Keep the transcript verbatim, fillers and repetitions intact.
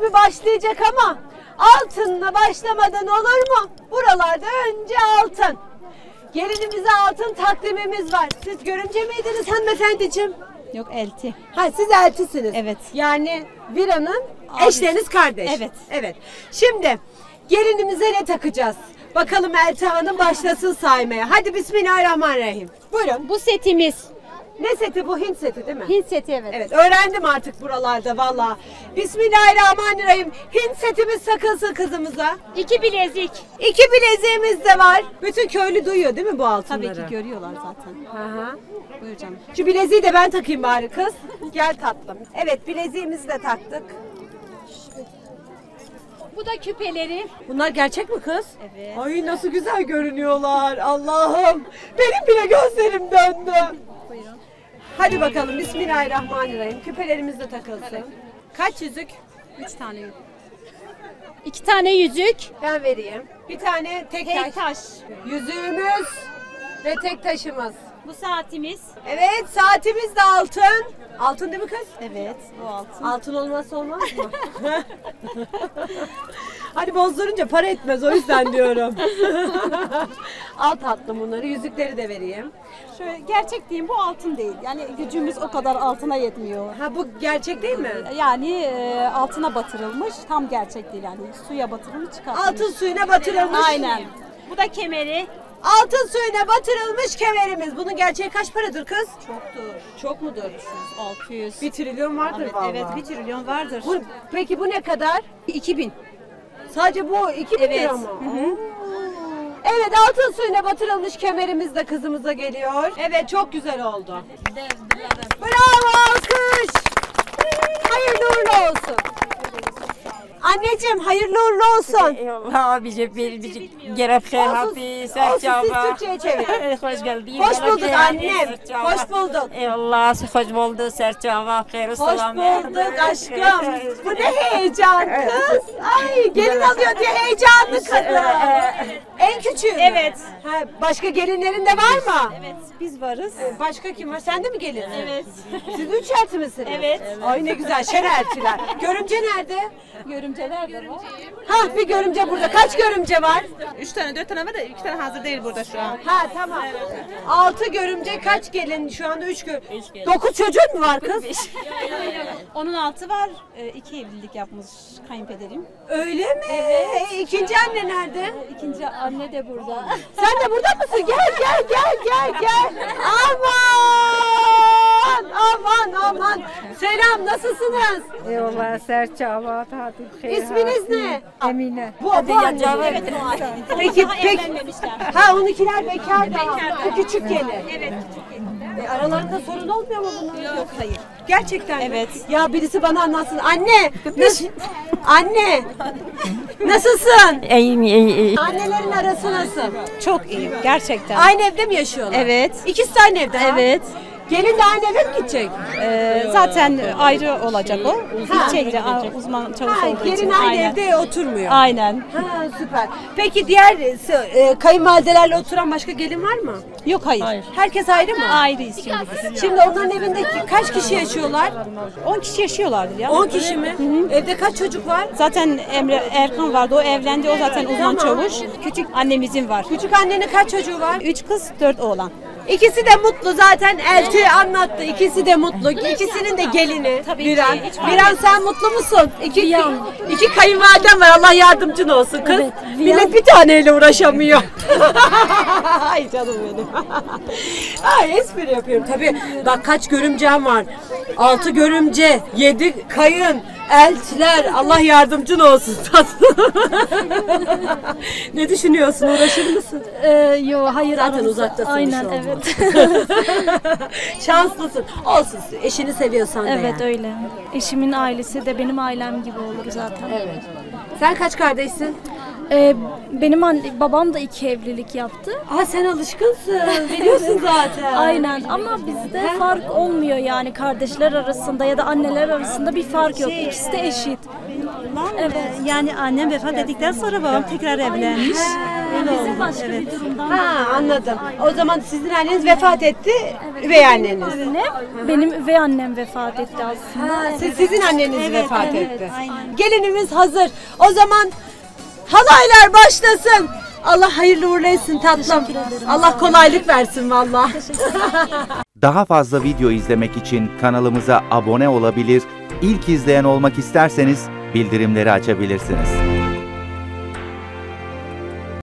tabi başlayacak ama altınla başlamadan olur mu? Buralarda önce altın. Gelinimize altın takdimimiz var. Siz görümce miydiniz hanımefendiciğim? Yok, elti. Ha, siz eltisiniz. Evet. Yani Vira'nın eşleriniz kardeş. Evet. Evet. Şimdi gelinimize ne takacağız? Bakalım Elti Hanım başlasın saymaya. Hadi bismillahirrahmanirrahim. Buyurun. Bu setimiz. Ne seti bu? Hint seti değil mi? Hint seti, evet. Evet, öğrendim artık buralarda valla. Bismillahirrahmanirrahim. Hint setimiz takılsın kızımıza. İki bilezik. İki bileziğimiz de var. Bütün köylü duyuyor değil mi bu altınları? Tabii ki görüyorlar zaten. Hı hı. Buyur canım. Şu bileziği de ben takayım bari kız. Gel tatlım. Evet, bileziğimizi de taktık. Bu da küpeleri. Bunlar gerçek mi kız? Evet. Ay nasıl güzel görünüyorlar. Allah'ım. Benim bile gözlerim döndü. Buyurun. Hadi bakalım bismillahirrahmanirrahim. Küpelerimiz de takılsın. Kaç yüzük? Üç tane yüzük. İki tane yüzük. Ben vereyim. Bir tane tek, Tek taş. taş. Yüzüğümüz ve tek taşımız. Bu saatimiz. Evet, saatimiz de altın. Altın değil mi kız? Evet, bu altın. Altın olmazsa olmaz mı? Hani bozdurunca para etmez, o yüzden diyorum. Al tatlım bunları, yüzükleri de vereyim. Şöyle gerçek diyeyim, bu altın değil. Yani gücümüz o kadar altına yetmiyor. Ha, bu gerçek değil mi? Yani e, altına batırılmış, tam gerçek değil yani. Suya batırılmış, çıkartılmış. Altın suyuna batırılmış. Aynen. Bu da kemeri. Altın suyuna batırılmış kemerimiz. Bunun gerçeği kaç paradır kız? Çoktur. Çok mudur? altı yüz. Bir trilyon vardır Evet, vallahi. evet, bir trilyon vardır. Bu, peki bu ne kadar? iki bin. Sadece bu iki bin Evet. lira mı? Hı hı. Evet, altın suyuna batırılmış kemerimiz de kızımıza geliyor. Evet, çok güzel oldu. Bravo, alkış. Hayırlı uğurlu olsun. Anneciğim hayırlı uğurlu olsun. Eyvallah bize bir bir gerek şey Olsun, hapi olsun, serçava. siz Türkçe'ye çevirin. Hoş geldin. Hoş bulduk annem. Hoş bulduk. Eyvallah hoş bulduk serçava. Hayırlı Hoş selam. bulduk aşkım. Bu ne heyecan kız. Ay, gelin alıyor diye heyecanlı kadın. En küçüğü mü? Evet. Ha, başka gelinlerin de var mı? Evet, biz varız. Başka kim var? Sen de mi gelin? Evet. Siz üç elti misiniz? Evet. Ay ne güzel, şen eltiler. Görümce nerede? Görümceler de var. Ha, bir görümce burada. Kaç görümce var? Üç tane, dört tane var da iki tane hazır değil burada şu an. Ha tamam. Altı görümce, kaç gelin? Şu anda üç gör. Dokuz çocuğun mu var kız? Onun altı var. E, iki evlilik yapmış kayınpederim. Öyle mi? Evet. İkinci anne nerede? İkinci anne de burada. Sen de burada mısın? Gel gel gel gel gel. Aman! Aman aman. Selam, nasılsınız? Eyvallah serçava tadı. İsminiz ne? Emine. Bu, bu anne. Evet, o anne. Peki Daha peki. evlenmemişler. Ha, onunkiler bekar daha. Bu küçük gelin. Evet, küçük gelin. E, aralarında sorun olmuyor mu bunun? Yok, hayır. Gerçekten mi? Evet. Ya birisi bana anlatsın. Anne! Nasıl? Anne! Nasılsın? İyiyim iyi. Annelerin arası nasıl? Çok iyi, gerçekten. Aynı evde mi yaşıyorlar? Evet. İkisi de aynı evde ha? Evet. Gelin de aynı eve mi gidecek? Ee, zaten ayrı olacak o. Ha. İlçe uzman çavuş Ha, olduğu için. gelin aynı Aynen. evde oturmuyor. Aynen. Ha, süper. Peki diğer e, kayınvalidelerle oturan başka gelin var mı? Yok, hayır. Herkes ayrı mı? Ayrıyız şimdi biz. Şimdi onların evinde kaç kişi yaşıyorlar? on kişi yaşıyorlardır ya. on kişi mi? Evde kaç çocuk var? Zaten Emre Erkan vardı, o evlendi, o zaten uzman çavuş. Küçük annemizin var. Küçük annenin kaç çocuğu var? Üç kız, dört oğlan. İkisi de mutlu zaten, elti anlattı. İkisi de mutlu. İkisinin de gelini. Tabii ki, Viran. hiç fark Viran sen mutlu musun? İki, iki kayınvaliden var. Allah yardımcın olsun kız. Millet bir taneyle uğraşamıyor. Ay canım benim. Ay espri yapıyorum. Tabii bak kaç görümcem var. Altı görümce, yedi kayın, eltiler. Allah yardımcın olsun. Ne düşünüyorsun? Uğraşır mısın? Ee, yo hayır. Zaten aramızda- uzaktasın. Aynen şu an. evet. Şanslısın. Olsun. Eşini seviyorsan da Evet yani. öyle. Eşimin ailesi de benim ailem gibi olur zaten. Evet. Sen kaç kardeşsin? Ee, benim anne, babam da iki evlilik yaptı. Aa, sen alışkınsın. Biliyorsun zaten. Aynen ama bizde fark olmuyor yani kardeşler arasında ya da anneler arasında bir fark yok. İkisi de eşit. Evet. Yani annem vefat ettikten sonra babam tekrar evlenmiş. Bize başka bir durumdan. Ha anladım. O zaman sizin anneniz vefat etti, üvey anneniz. Annem, benim üvey annem vefat etti aslında. Ha, siz, sizin anneniz vefat evet, etti. aynen. Gelinimiz hazır. O zaman halaylar başlasın. Allah hayırlı uğurlu etsin tatlım. Allah kolaylık versin valla. Daha fazla video izlemek için kanalımıza abone olabilir, ilk izleyen olmak isterseniz bildirimleri açabilirsiniz.